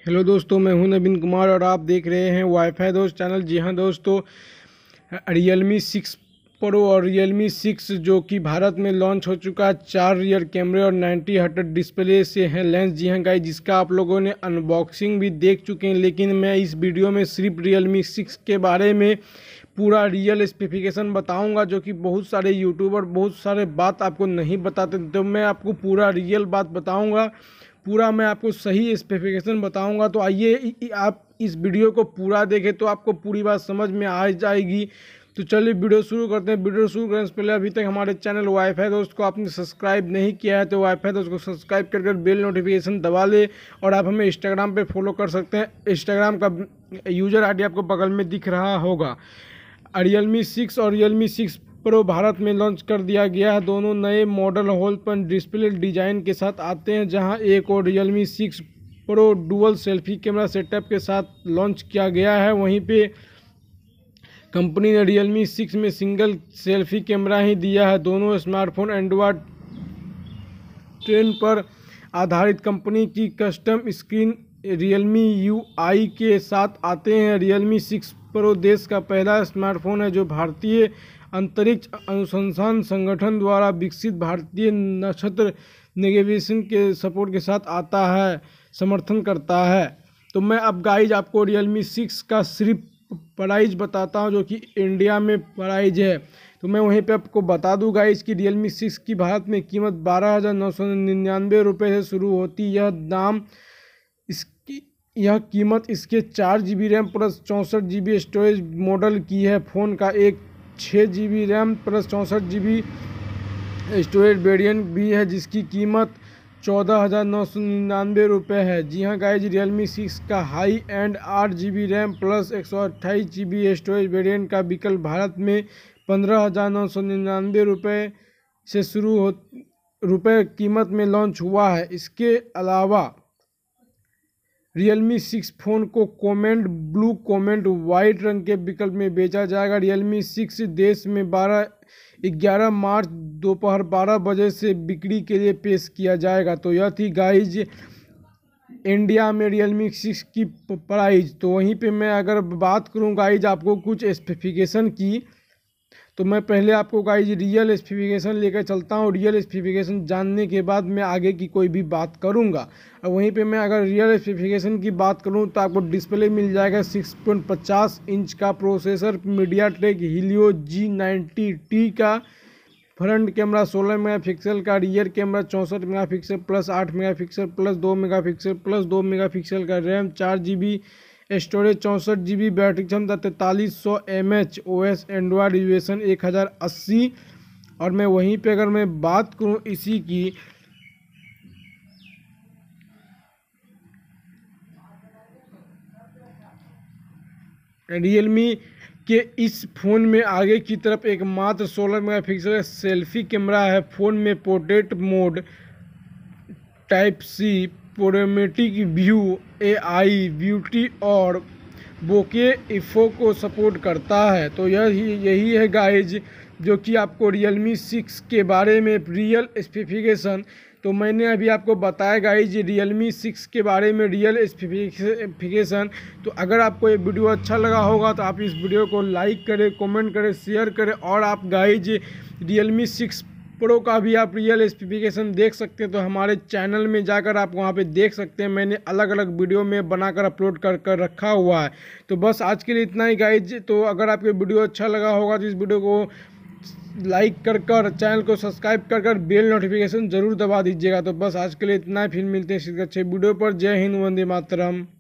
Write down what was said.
Hello दोस्तों, मैं हूं नवीन कुमार और आप देख रहे हैं वाईफाई दोस्त चैनल। जी हां दोस्तों, Realme 6 Pro और Realme 6 जो कि भारत में लॉन्च हो चुका है, 4 रियर कैमरे और 90 हर्ट्ज डिस्प्ले से है लेंस। जी हां गाइस, जिसका आप लोगों ने अनबॉक्सिंग भी देख चुके हैं, लेकिन मैं इस वीडियो में सिर्फ Realme 6 के बारे में पूरा रियल स्पेसिफिकेशन बताऊंगा, जो कि बहुत सारे यूट्यूबर बहुत सारे बात आपको नहीं बताते। तो मैं आपको पूरा रियल बात बताऊंगा, पूरा मैं आपको सही स्पेसिफिकेशन बताऊंगा। तो आइए आप इस वीडियो को पूरा देखें तो आपको पूरी बात समझ में आ जाएगी। तो चलिए वीडियो शुरू करते हैं। वीडियो शुरू करने से पहले अभी तक हमारे चैनल वाईफाई दोस्त को आपने सब्सक्राइब नहीं किया है तो वाईफाई दोस्त को सब्सक्राइब कर बेल नोटिफिकेशन दबा ले। और आप हमें इंस्टाग्राम पे फॉलो कर सकते हैं। इंस्टाग्राम का यूजर आईडी आपको बगल में दिख रहा होगा। Realme 6 और Realme 6 Pro भारत में लॉन्च कर दिया गया है। दोनों नए मॉडल होल पर डिस्प्ले डिजाइन के साथ आते हैं, जहां एक और Realme 6 Pro dual selfie camera setup के साथ लॉन्च किया गया है। वहीं पे कंपनी ने Realme 6 में सिंगल सेल्फी कैमरा ही दिया है। दोनों स्मार्टफोन एंड्रॉयड 10 पर आधारित कंपनी की कस्टम स्क्रीन Realme UI के साथ आते हैं। Realme 6 Pro देश का पहला स्मार्टफोन है जो भारतीय अंतरिक्ष अनुसंधान संगठन द्वारा विकसित भारतीय नक्षत्र नेविगेशन के सपोर्ट के साथ आता है, समर्थन करता है। तो मैं अब गाइज आपको Realme 6 का सिर्फ प्राइस बताता हूं, जो कि इंडिया में प्राइस है। तो मैं वहीं पे आपको बता दूं गाइज कि Realme 6 की भारत में कीमत 12,999 रुपये से शुरू होती। यह कीमत इसके 4 GB RAM plus 64 GB storage model की है। फ़ोन का एक 6 GB RAM plus 64 GB storage variant भी है, जिसकी कीमत 14,999 रुपये है। जी हाँ गाइज, Realme 6 का high end 8 GB RAM plus 128 GB storage variant का विकल्प भारत में 15,999 रुपये से शुरू रुपये कीमत में लॉन्च हुआ है। इसके अलावा Realme 6 फ़ोन को कोमेंट ब्लू कोमेंट वाइट रंग के विकल्प में बेचा जाएगा। Realme 6 देश में 11 मार्च दोपहर 12 बजे से बिक्री के लिए पेश किया जाएगा। तो यह थी गाइज इंडिया में Realme 6 की प्राइस। तो वहीं पे मैं अगर बात करूं गाइज आपको कुछ स्पेसिफिकेशन की, तो मैं पहले आपको गाइज रियल स्पेसिफिकेशन लेकर चलता हूँ। रियल स्पेसिफिकेशन जानने के बाद मैं आगे की कोई भी बात करूँगा। और वहीं पे मैं अगर रियल स्पेसिफिकेशन की बात करूँ तो आपको डिस्प्ले मिल जाएगा 6.50 इंच का प्रोसेसर मीडियाटेक हीलियो G90T का। फ्रंट कैमरा 16 मेगापिक्सल का, rear camera 64 megapixel plus 8 megapixel plus 2 megapixel plus 2 megapixel का, RAM 4 GB storage 64 GB, battery क्षमता 4300 mAh, OS एंड्रॉयड रिजोल्यूशन 1080। और मैं वहीं पे अगर मैं बात करूं इसी की, Realme के इस फ़ोन में आगे की तरफ एक मात्र 16 मेगापिक्सल सेल्फी कैमरा है। फ़ोन में पोर्ट्रेट मोड, टाइप सी, प्रोमेटिक व्यू, AI ब्यूटी और बोके इफ़ो को सपोर्ट करता है। तो यही है गाइज जो कि आपको Realme 6 के बारे में रियल स्पेसिफिकेशन। तो मैंने अभी आपको बताया गाइज Realme 6 के बारे में रियल स्पेसिफिकेशन। तो अगर आपको ये वीडियो अच्छा लगा होगा तो आप इस वीडियो को लाइक करें, कमेंट करें, शेयर करें। और आप गाइज Realme 6 Pro का भी आप रियल स्पेसिफिकेशन देख सकते हैं। तो हमारे चैनल में जाकर आप वहां पे देख सकते हैं। मैंने अलग अलग वीडियो में बनाकर अपलोड कर रखा हुआ है। तो बस आज के लिए इतना ही गाइज। तो अगर आपको वीडियो अच्छा लगा होगा तो इस वीडियो को लाइक कर चैनल को सब्सक्राइब कर बेल नोटिफिकेशन जरूर दबा दीजिएगा। तो बस आज के लिए इतना ही, फिर मिलते हैं इसी अच्छे वीडियो पर। जय हिंद, वंदे मातरम।